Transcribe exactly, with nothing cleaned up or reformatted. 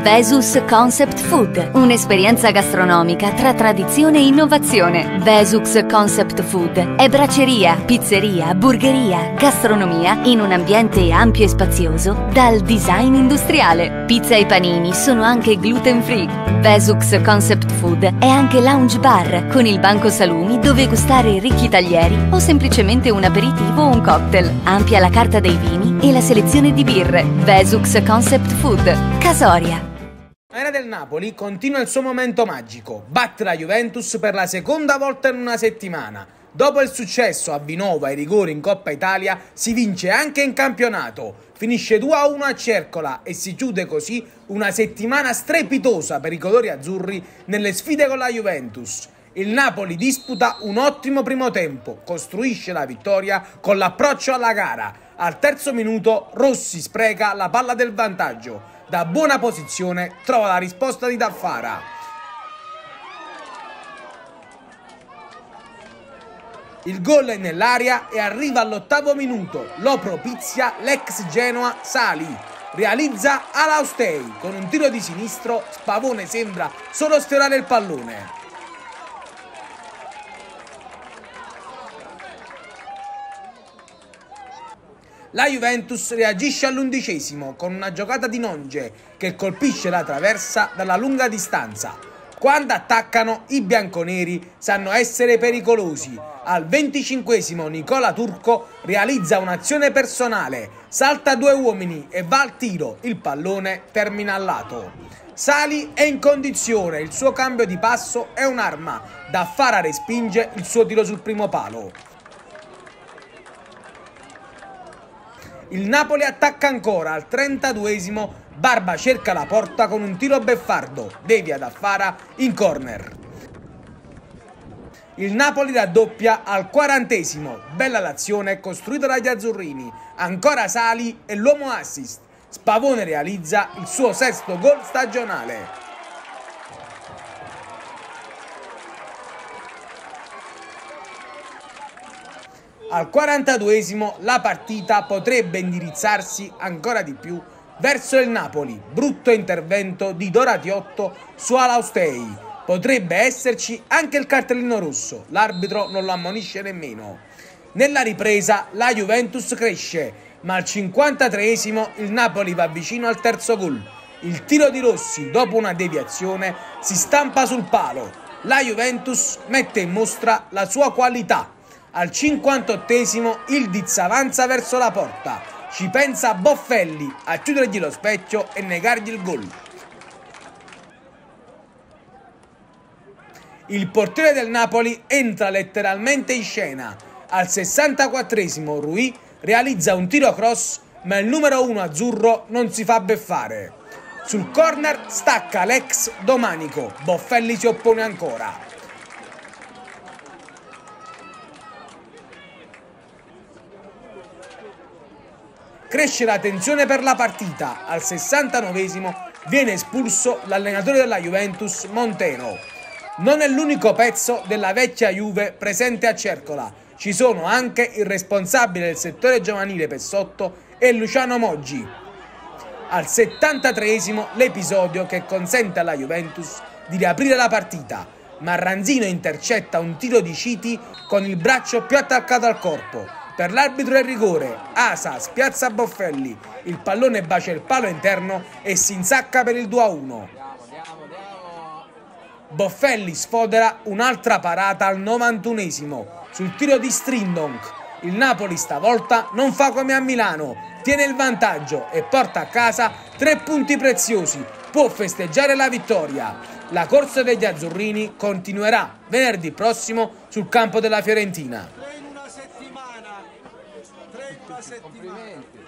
Vesus Concept Food, un'esperienza gastronomica tra tradizione e innovazione. Vesus Concept Food è bracceria, pizzeria, burgeria, gastronomia in un ambiente ampio e spazioso dal design industriale. Pizza e panini sono anche gluten free. Vesus Concept Food è anche lounge bar con il banco salumi dove gustare ricchi taglieri o semplicemente un aperitivo o un cocktail. Ampia la carta dei vini e la selezione di birre. Vesus Concept Food, Casoria. L'era del Napoli continua il suo momento magico, batte la Juventus per la seconda volta in una settimana. Dopo il successo a Vinova e i rigori in Coppa Italia si vince anche in campionato, finisce due a uno a Cercola e si chiude così una settimana strepitosa per i colori azzurri nelle sfide con la Juventus. Il Napoli disputa un ottimo primo tempo, costruisce la vittoria con l'approccio alla gara. Al terzo minuto Rossi spreca la palla del vantaggio. Da buona posizione trova la risposta di Daffara. Il gol è nell'aria e arriva all'ottavo minuto. Lo propizia l'ex Genoa Sali. Realizza Alaustei. Con un tiro di sinistro Spavone sembra solo sfiorare il pallone. La Juventus reagisce all'undicesimo con una giocata di Nonge che colpisce la traversa dalla lunga distanza. Quando attaccano, i bianconeri sanno essere pericolosi. Al venticinquesimo Nicola Turco realizza un'azione personale, salta due uomini e va al tiro. Il pallone termina al lato. Sali è in condizione, il suo cambio di passo è un'arma. Daffara respinge il suo tiro sul primo palo. Il Napoli attacca ancora, al trentaduesimo Barba cerca la porta con un tiro beffardo, devia Daffara in corner. Il Napoli raddoppia al quarantesimo, bella l'azione costruita dagli azzurrini, ancora Sali e l'uomo assist. Spavone realizza il suo sesto gol stagionale. Al quarantaduesimo la partita potrebbe indirizzarsi ancora di più verso il Napoli. Brutto intervento di Doratiotto su Alaustei. Potrebbe esserci anche il cartellino rosso. L'arbitro non lo ammonisce nemmeno. Nella ripresa la Juventus cresce, ma al cinquantatreesimo il Napoli va vicino al terzo gol. Il tiro di Rossi, dopo una deviazione, si stampa sul palo. La Juventus mette in mostra la sua qualità. Al cinquantottesimo il Diz avanza verso la porta, ci pensa Boffelli a chiudergli lo specchio e negargli il gol. Il portiere del Napoli entra letteralmente in scena. Al sessantaquattresimo Rui realizza un tiro cross, ma il numero uno azzurro non si fa beffare. Sul corner stacca l'ex Domanico, Boffelli si oppone ancora. Cresce la tensione per la partita. Al sessantanovesimo viene espulso l'allenatore della Juventus, Montero. Non è l'unico pezzo della vecchia Juve presente a Cercola. Ci sono anche il responsabile del settore giovanile Pessotto e Luciano Moggi. Al settantatreesimo l'episodio che consente alla Juventus di riaprire la partita. Marranzino intercetta un tiro di Citi con il braccio più attaccato al corpo. Per l'arbitro è rigore, Asa spiazza Boffelli, il pallone bacia il palo interno e si insacca per il due a uno. Boffelli sfodera un'altra parata al novantunesimo sul tiro di Strindonk. Il Napoli stavolta non fa come a Milano, tiene il vantaggio e porta a casa tre punti preziosi, può festeggiare la vittoria. La corsa degli azzurrini continuerà venerdì prossimo sul campo della Fiorentina. trenta settimane.